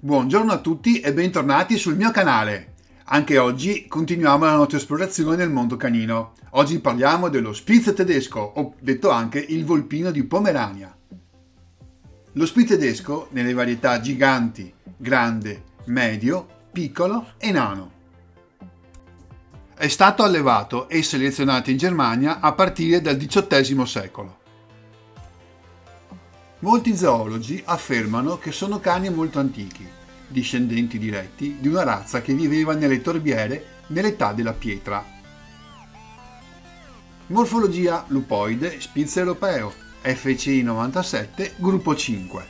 Buongiorno a tutti e bentornati sul mio canale. Anche oggi continuiamo la nostra esplorazione nel mondo canino. Oggi parliamo dello Spitz tedesco, o detto anche il volpino di Pomerania. Lo Spitz tedesco nelle varietà giganti, grande, medio, piccolo e nano. È stato allevato e selezionato in Germania a partire dal XVIII secolo. Molti zoologi affermano che sono cani molto antichi, discendenti diretti di una razza che viveva nelle torbiere nell'età della pietra. Morfologia lupoide, Spitz europeo, FCI 97, gruppo 5.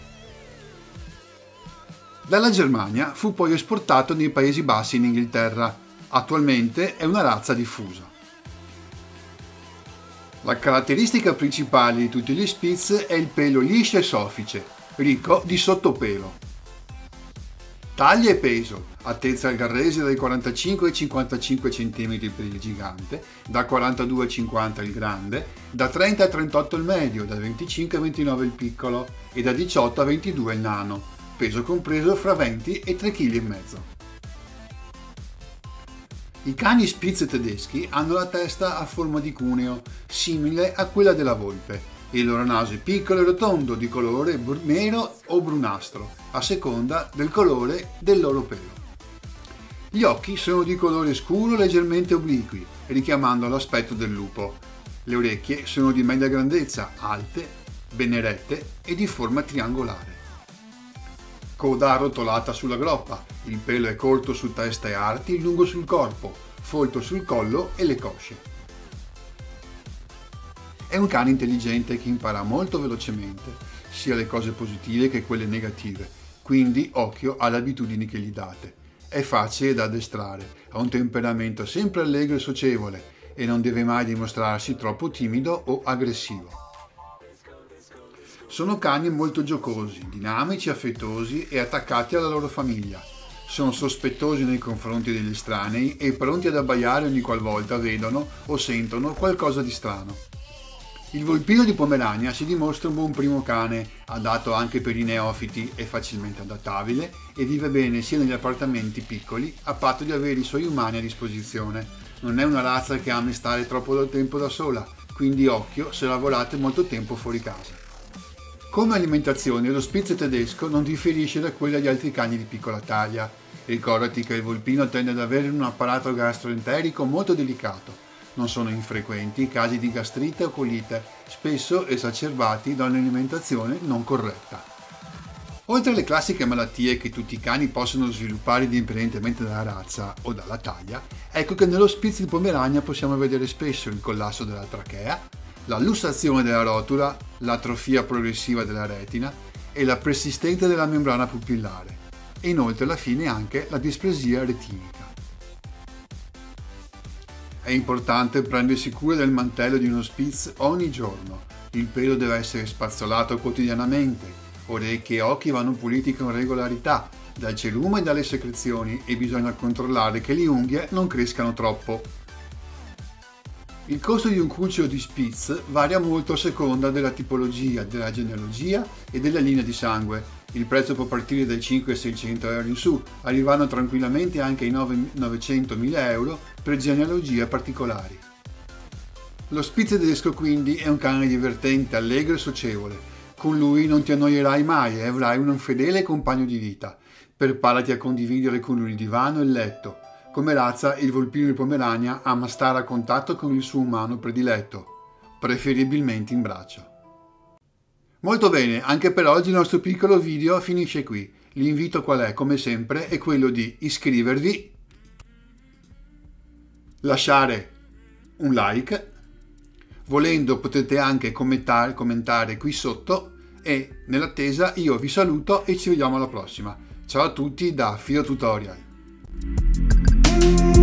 Dalla Germania fu poi esportato nei Paesi Bassi in Inghilterra. Attualmente è una razza diffusa. La caratteristica principale di tutti gli Spitz è il pelo liscio e soffice, ricco di sottopelo. Taglia e peso: altezza garrese dai 45 ai 55 cm per il gigante, da 42 ai 50 il grande, da 30 a 38 il medio, da 25 a 29 il piccolo e da 18 a 22 il nano, peso compreso fra 20 e 3,5 kg. I cani Spitz tedeschi hanno la testa a forma di cuneo, simile a quella della volpe, e il loro naso è piccolo e rotondo, di colore nero o brunastro, a seconda del colore del loro pelo. Gli occhi sono di colore scuro leggermente obliqui, richiamando l'aspetto del lupo. Le orecchie sono di media grandezza, alte, ben erette e di forma triangolare. Coda arrotolata sulla groppa, il pelo è corto su testa e arti, lungo sul corpo, folto sul collo e le cosce. È un cane intelligente che impara molto velocemente, sia le cose positive che quelle negative, quindi occhio alle abitudini che gli date. È facile da addestrare, ha un temperamento sempre allegro e socievole e non deve mai dimostrarsi troppo timido o aggressivo. Sono cani molto giocosi, dinamici, affettuosi e attaccati alla loro famiglia. Sono sospettosi nei confronti degli estranei e pronti ad abbaiare ogni qualvolta vedono o sentono qualcosa di strano. Il volpino di Pomerania si dimostra un buon primo cane, adatto anche per i neofiti, è facilmente adattabile e vive bene sia negli appartamenti piccoli, a patto di avere i suoi umani a disposizione. Non è una razza che ami stare troppo tempo da sola, quindi occhio se lavorate molto tempo fuori casa. Come alimentazione lo Spitz tedesco non differisce da quella di altri cani di piccola taglia. Ricordati che il volpino tende ad avere un apparato gastroenterico molto delicato. Non sono infrequenti i casi di gastrite o colite, spesso esacerbati da un'alimentazione non corretta. Oltre alle classiche malattie che tutti i cani possono sviluppare indipendentemente dalla razza o dalla taglia, ecco che nello Spitz di Pomerania possiamo vedere spesso il collasso della trachea, la lussazione della rotula, l'atrofia progressiva della retina e la persistenza della membrana pupillare, e inoltre alla fine anche la displasia retinica. È importante prendersi cura del mantello di uno Spitz ogni giorno. Il pelo deve essere spazzolato quotidianamente, orecchie e occhi vanno puliti con regolarità dal cerume e dalle secrezioni e bisogna controllare che le unghie non crescano troppo. Il costo di un cucciolo di Spitz varia molto a seconda della tipologia, della genealogia e della linea di sangue. Il prezzo può partire dai 500-600 euro in su, arrivando tranquillamente anche ai 900-1000 euro per genealogie particolari. Lo Spitz tedesco quindi è un cane divertente, allegro e socievole. Con lui non ti annoierai mai e avrai un fedele compagno di vita. Preparati a condividere con lui il divano e il letto. Come razza, il volpino di Pomerania ama stare a contatto con il suo umano prediletto, preferibilmente in braccio. Molto bene, anche per oggi il nostro piccolo video finisce qui. L'invito qual è? Come sempre è quello di iscrivervi, lasciare un like, volendo potete anche commentare qui sotto e nell'attesa io vi saluto e ci vediamo alla prossima. Ciao a tutti da Fio Tutorial.